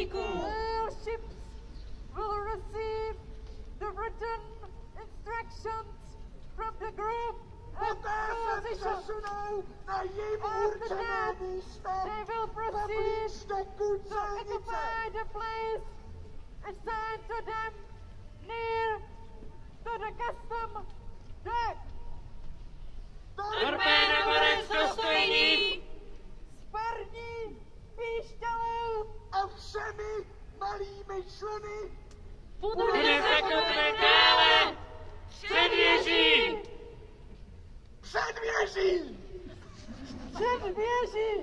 bojovníků. All ships will receive the written instructions from the group and Poté se přesunou na jim určené místo they will ve proceed blížku to silnice. occupy the place assigned to them near to the custom dock. Torpédo borec důstojný. S parní píšťalou A všemi malými členy Bude zakotven dále. Předvěží. předvěží. před věží.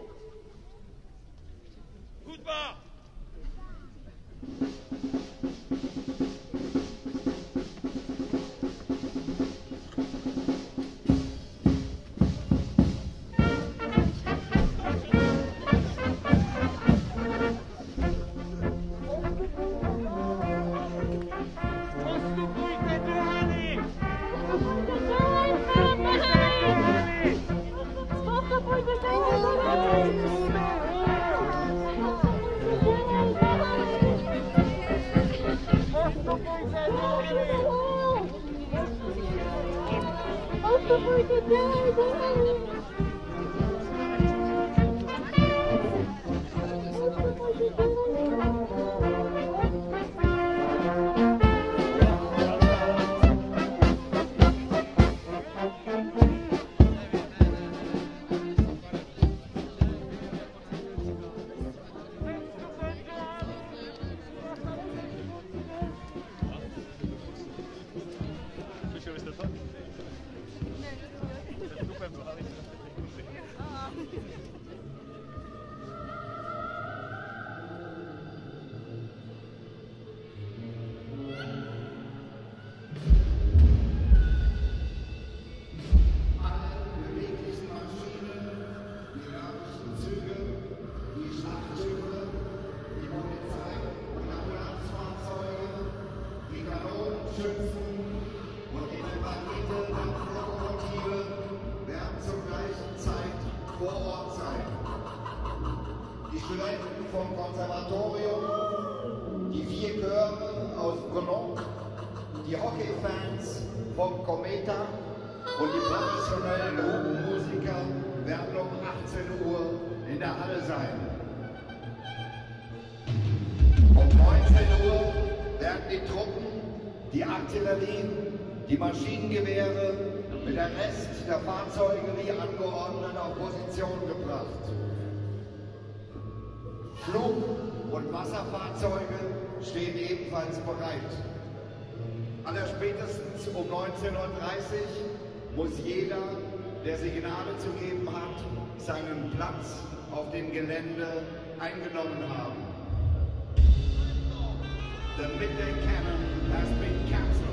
Hudba! Postupujte do haly! Slyšeli jste to? Před vstupem do haly se Die Studenten vom Konservatorium, die 4 Chöre aus Grenoble, die Hockeyfans vom Cometa und die professionellen Hupenmusiker werden um 18 Uhr in der Halle sein. Um 19 Uhr werden die Truppen, die Artillerie, die Maschinengewehre mit der Rest der Fahrzeuge wie angeordnet auf Position gebracht. Flug- und Wasserfahrzeuge stehen ebenfalls bereit. Allerspätestens um 19:30 Uhr muss jeder, der Signale zu geben hat, seinen Platz auf dem Gelände eingenommen haben. The midday cannon has been cancelled.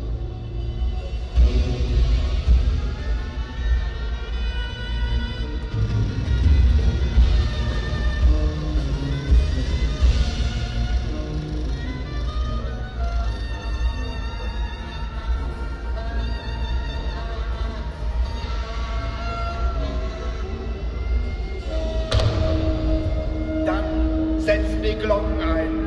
Setzen die Glocken ein.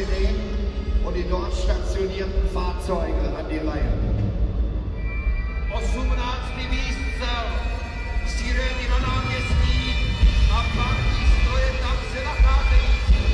Sirenen und die dort stationierten Fahrzeuge an die Reihe. 18. výstřel, sirény na náměstí a parní stroje tam se nacházející.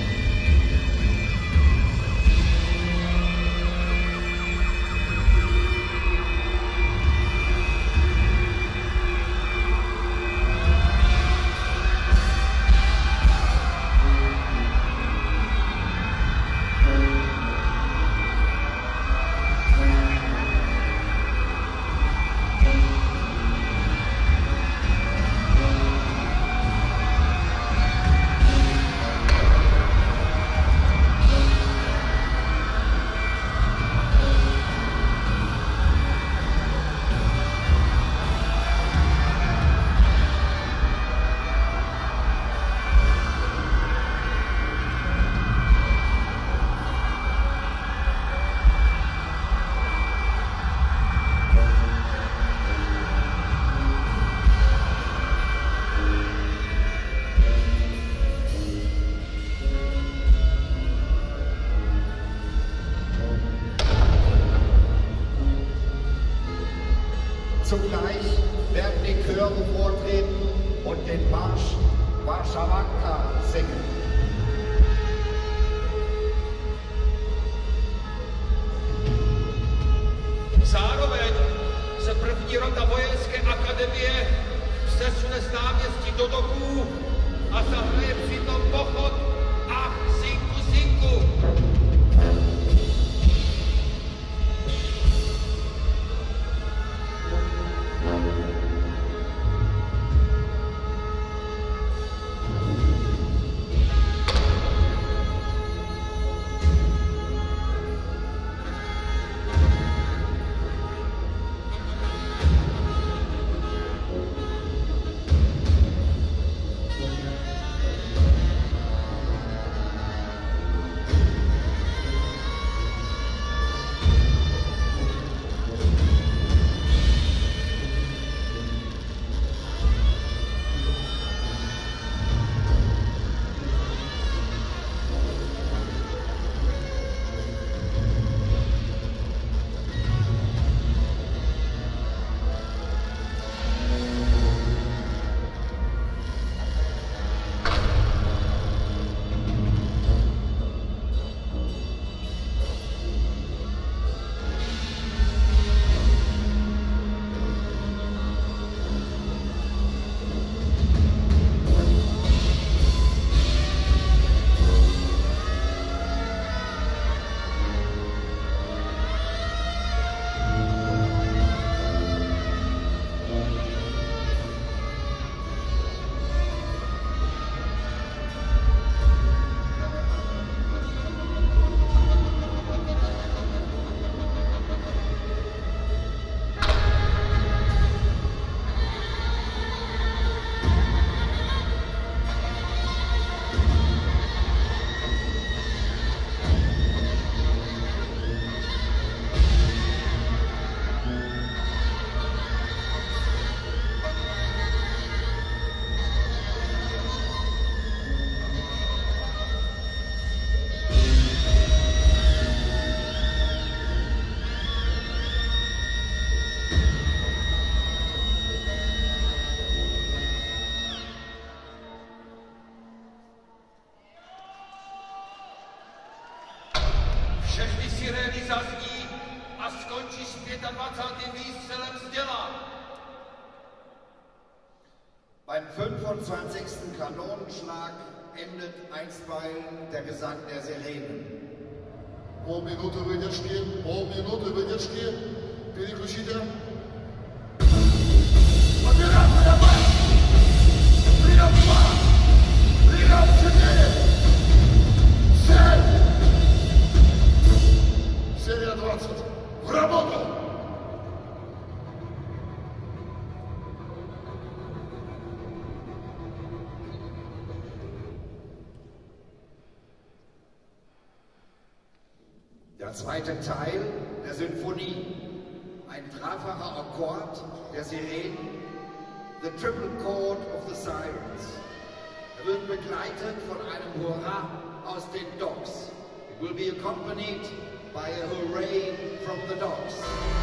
Zugleich werden die Chöre vortreten und den Marsch Warszawanka singen. Zároveň se první rota vojenské akademie přesune z náměstí do doků a zahraje přitom pochod Ach, Sinku, Sinku. Všechny sirény zazní a skončí s 25. výstřelem z děla. Beim 25. Kanonenschlag endet einstweilen der Gesang der Sirenen. Полминуты выдержки. Переключите. Операция Б! Прием 2! Прием 4! Цель! Серия 20. В работу! Der zweite Teil der Sinfonie, ein dreifacher Akkord der Sirenen, the triple chord of the sirens. Er wird begleitet von einem Hurra aus den Docks. will be accompanied by a hooray from the dogs.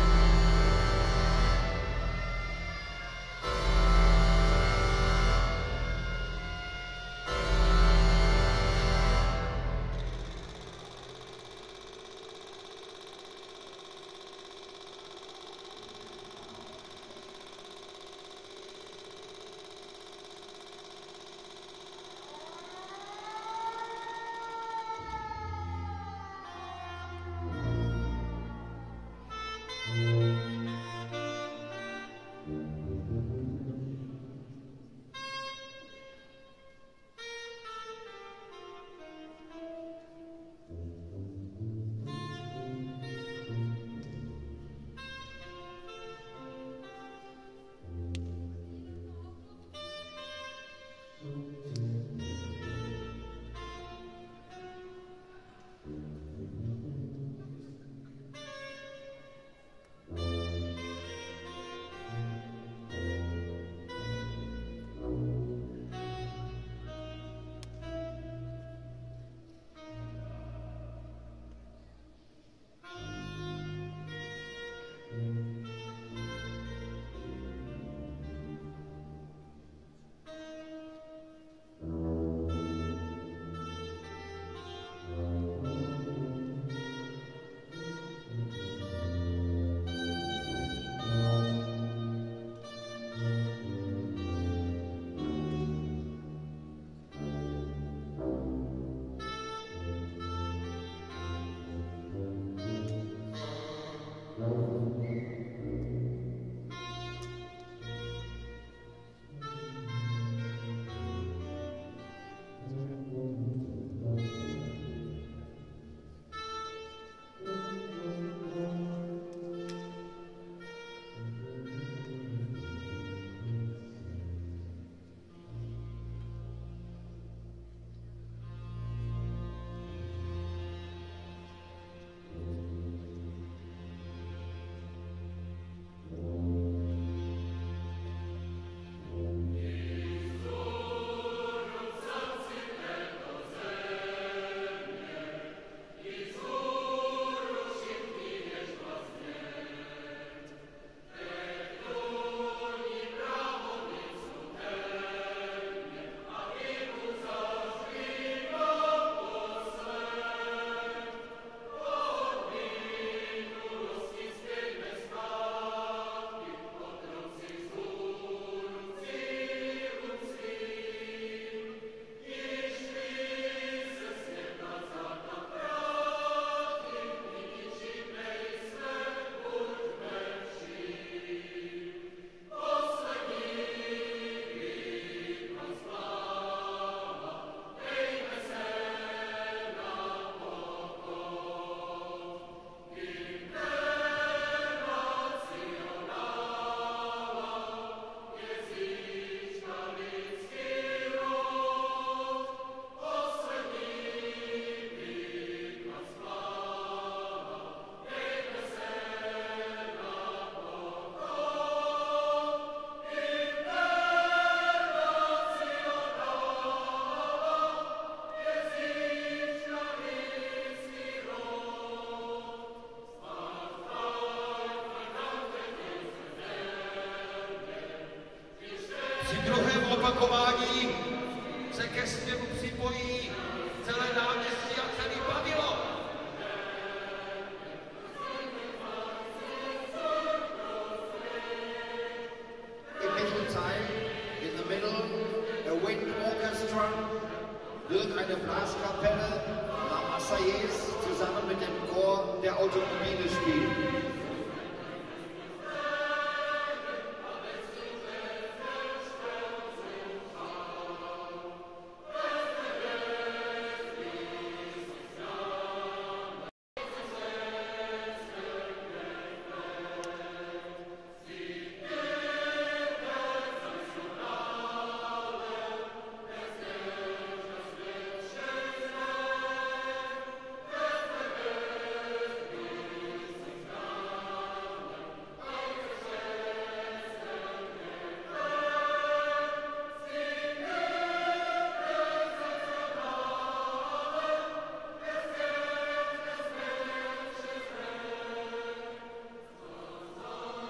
opakování se ke zpěvu připojí celé náměstí a celý pavilon. Im Mittelteil, in the middle, a wind orchestra wird eine Blaskapelle La Marseillaise zusammen mit dem Chor der Automobile spielen.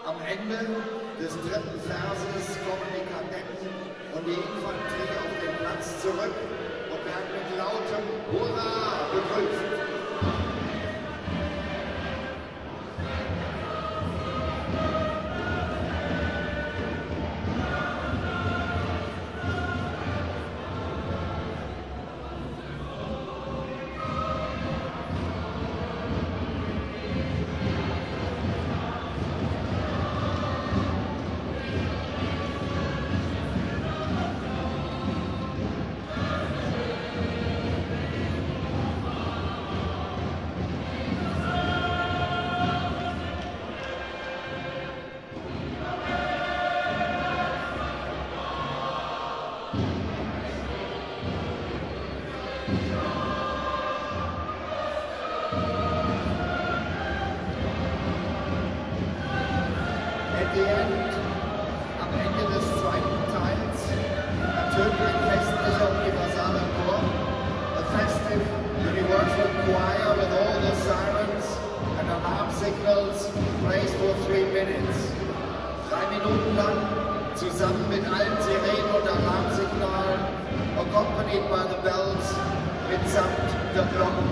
Am Ende des dritten Verses kommen die Kadetten und die Infanterie auf den Platz zurück und werden mit lautem Hurra begrüßt. Am Ende des zweiten Teils ertönt ein festlicher universaler Chor, a festive universal choir with all the sirens and alarm signals plays for 3 minutes. 3 Minuten lang, zusammen mit allen Sirenen und Alarmsignalen, accompanied by the bells, mitsamt der Glocken.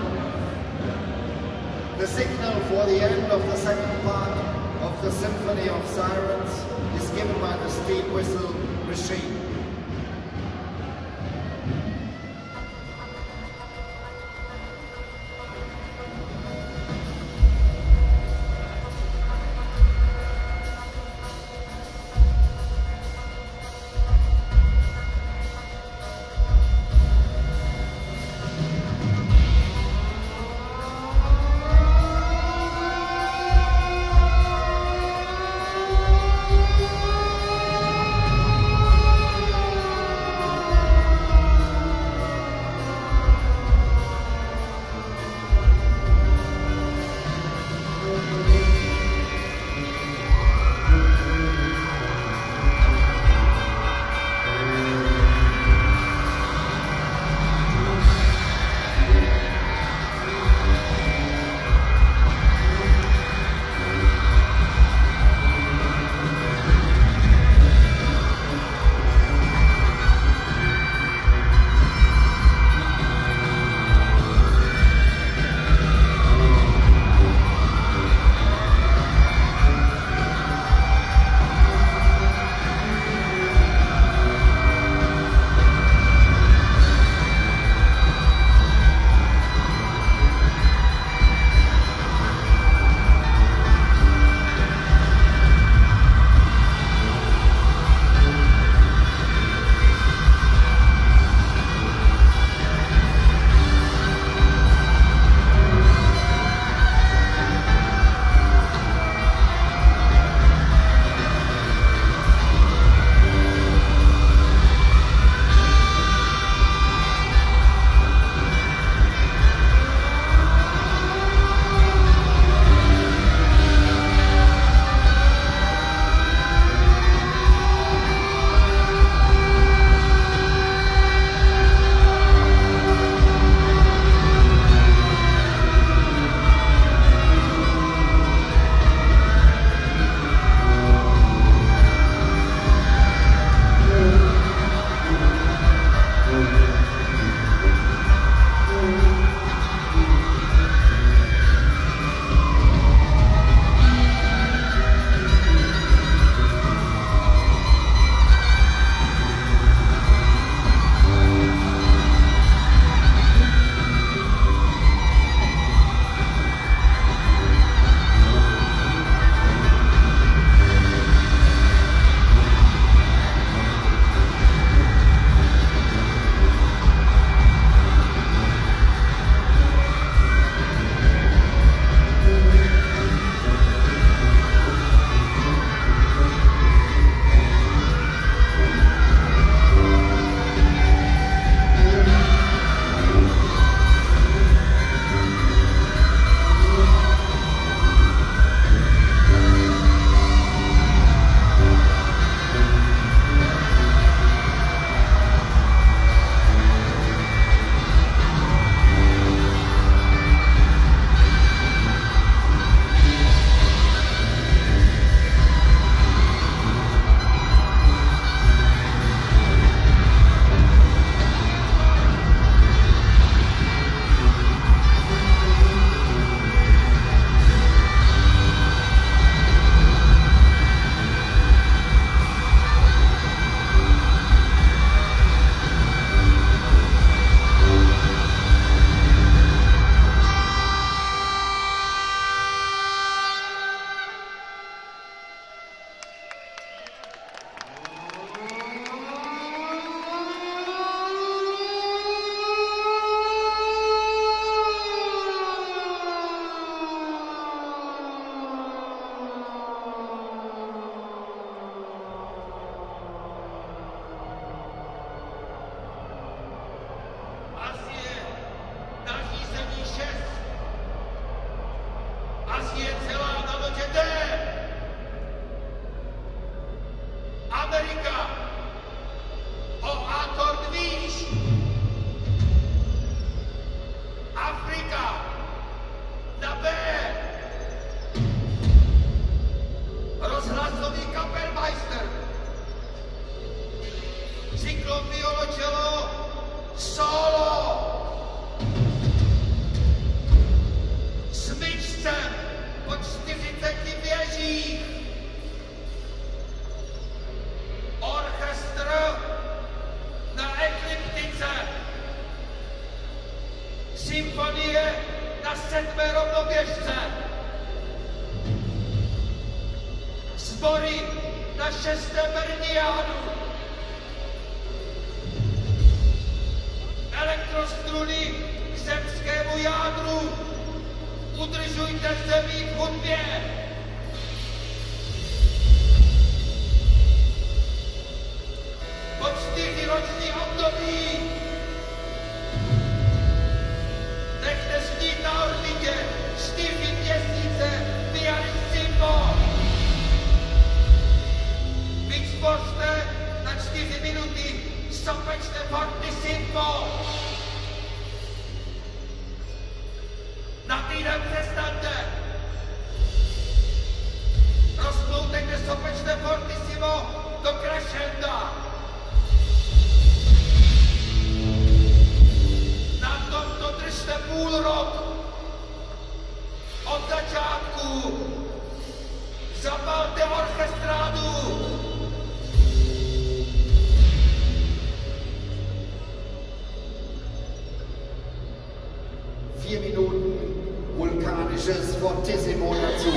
The signal for the end of the second part of the Symphony of Sirens is given by the steam whistle machine. Sbory na 6. meridiánu. Elektrostruny k zemskému jádru. Udržujte zemí v hudbě. Po 4roční období nechte snít na orbitě 4 měsíce Viaris Symbol. Vytvořte na 4 minuty sopečné forty Symbol. Na týden přestaňte. Rozploutejte sopečné fortissimo do crescenda. Na tomto držte půl rok. Od začátku zapalte orchestrádu. Vier Minuten vulkanisches Fortissimo dazu.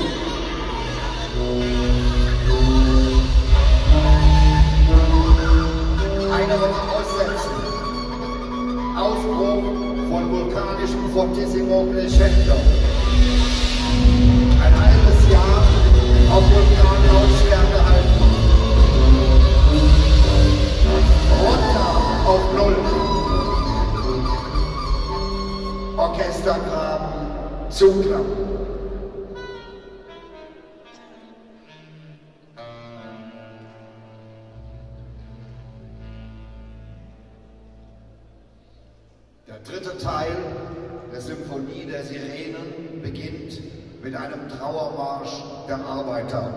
Eine Woche aussetzen. Ausbruch von vulkanischem Fortissimo Crescendo. Ein halbes Jahr auf Vulkanlautstärke halten. Runter auf 0. Orchestergraben zuklappen. Der dritte Teil der Symphonie der Sirenen beginnt mit einem Trauermarsch der Arbeiter.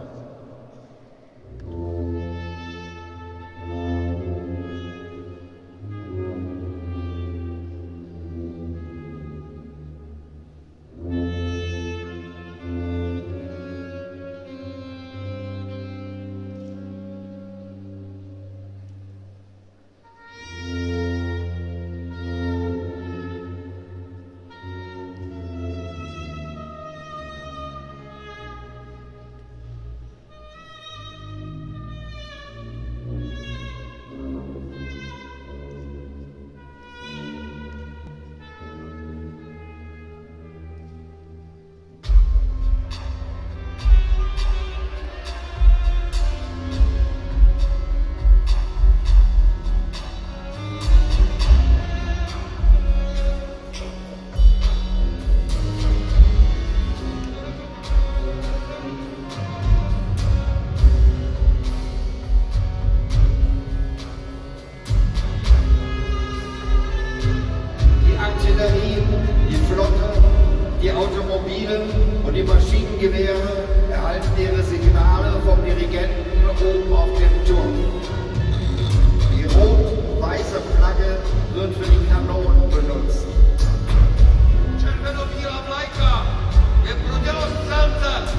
Und die Maschinengewehre erhalten ihre Signale vom Dirigenten oben auf dem Turm. Die rot-weiße Flagge wird für die Kanonen benutzt. Červeno-bílá vlajka je pro dělostřelce.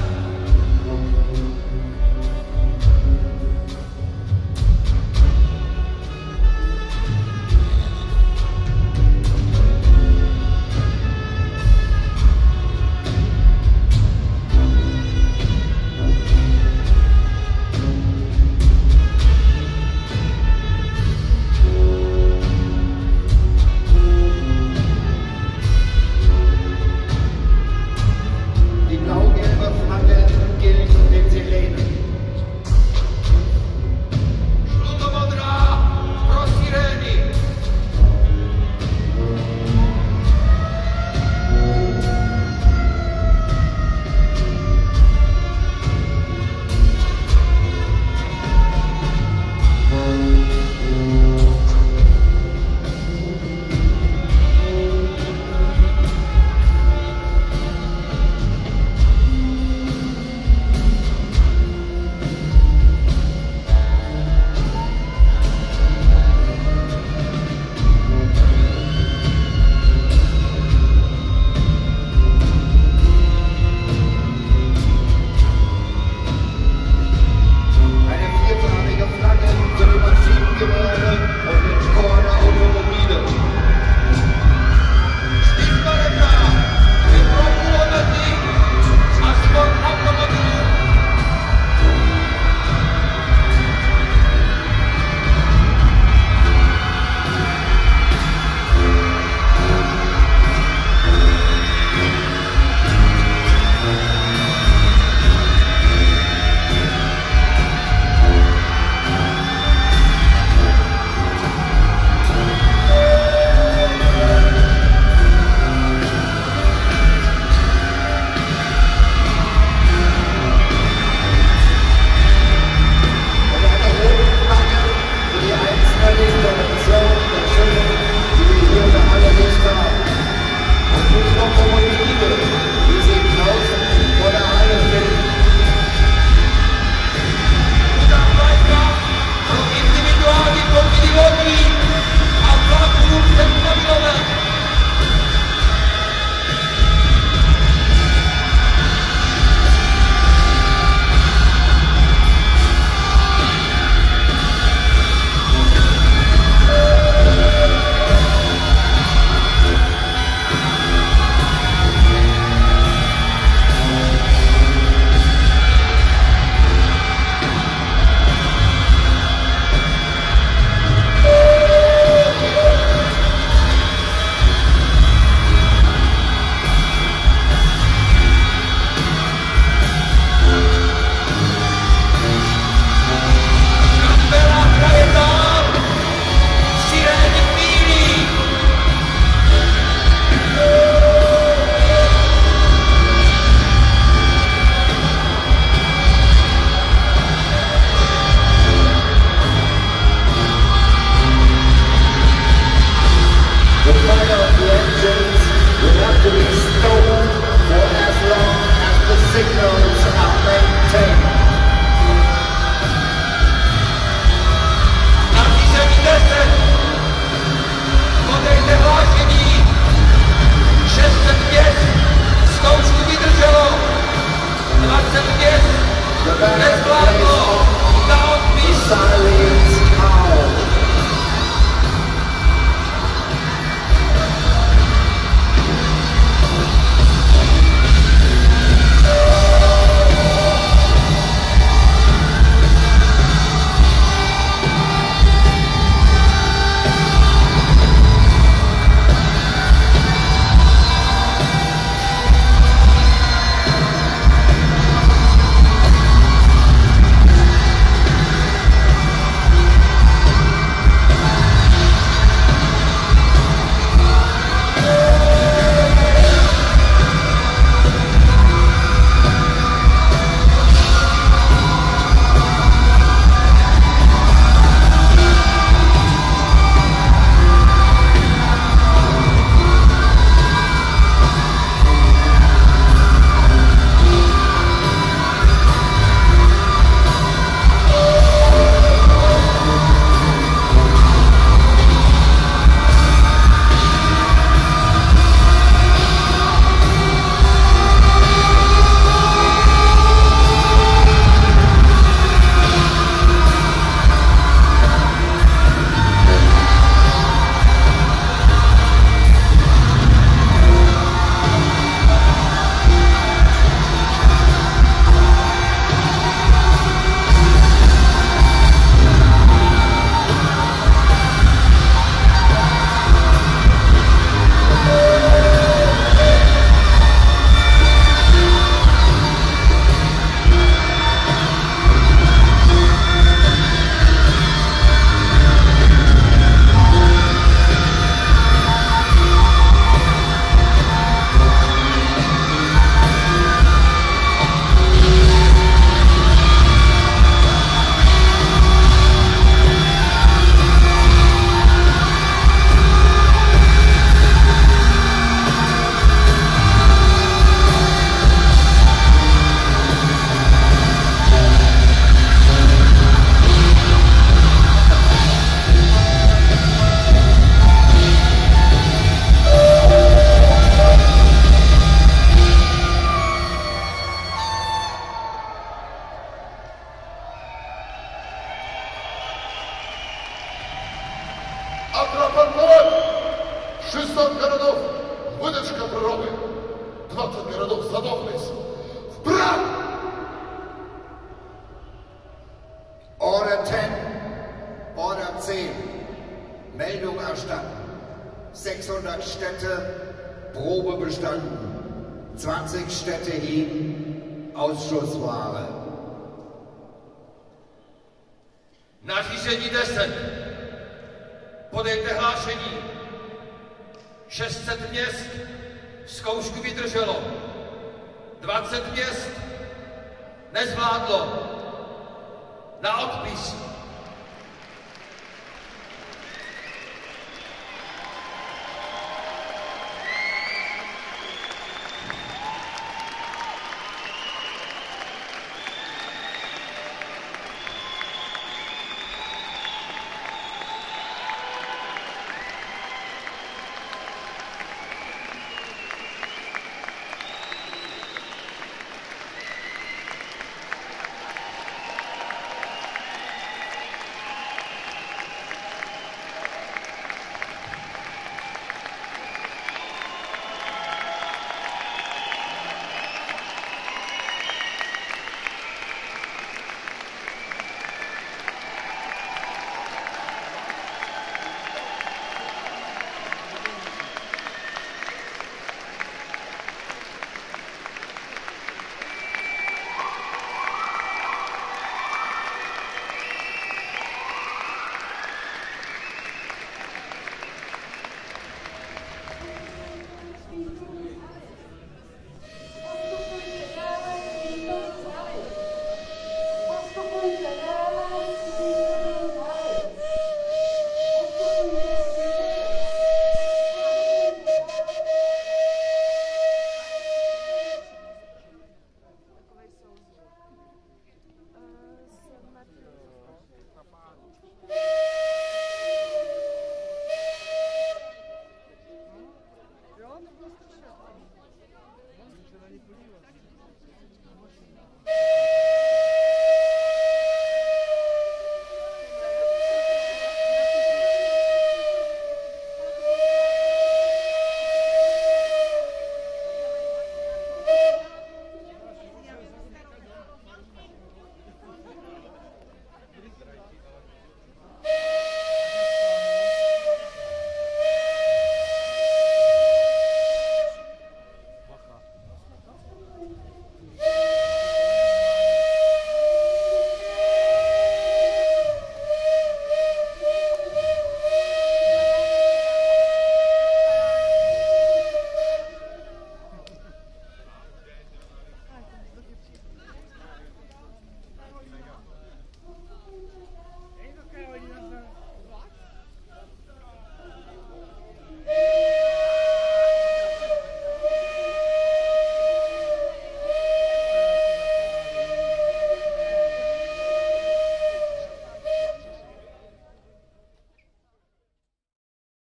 Aufriss. Brand! Order 10, Order 10, Meldung erstatten. 600 Städte, Probe bestanden. 20 Städte heben, Ausschussware. Nařízení 10. Podejte hlášení. 600 měst zkoušku vydrželo. 20 měst nezvládlo. Na odpis. Jo, to bylo strašně. Můžu se na ní podívat.